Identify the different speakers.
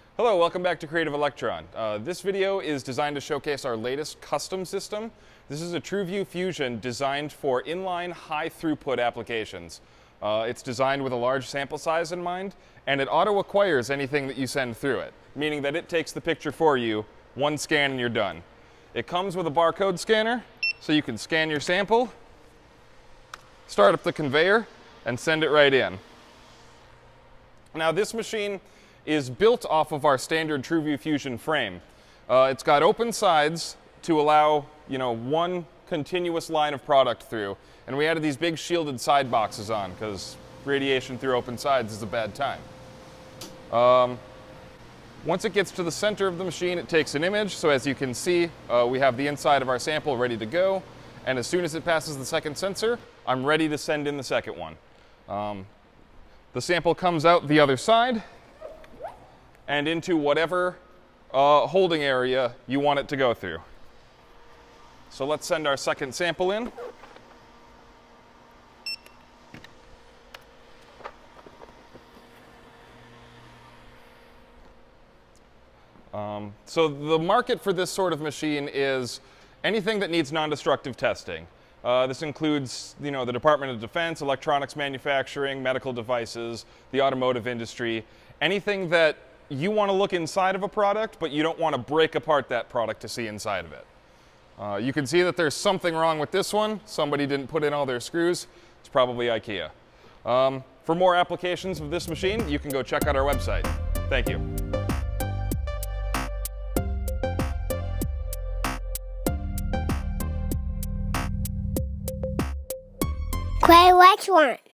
Speaker 1: Hello, welcome back to Creative Electron. This video is designed to showcase our latest custom system. This is a TruView Fusion designed for inline high throughput applications. It's designed with a large sample size in mind, and it auto-acquires anything that you send through it, meaning that it takes the picture for you, one scan and you're done. It comes with a barcode scanner, so you can scan your sample, start up the conveyor, and send it right in. Now this machine is built off of our standard TruView Fusion frame. It's got open sides to allow, one continuous line of product through. And we added these big shielded side boxes on because radiation through open sides is a bad time. Once it gets to the center of the machine, it takes an image. So as you can see, we have the inside of our sample ready to go. And as soon as it passes the second sensor, I'm ready to send in the second one. The sample comes out the other side and into whatever holding area you want it to go through. So let's send our second sample in. So the market for this sort of machine is anything that needs non-destructive testing. This includes, the Department of Defense, electronics manufacturing, medical devices, the automotive industry, anything that you want to look inside of a product, but you don't want to break apart that product to see inside of it. You can see that there's something wrong with this one. Somebody didn't put in all their screws. It's probably IKEA. For more applications of this machine, you can go check out our website. Thank you.
Speaker 2: Creative Electron.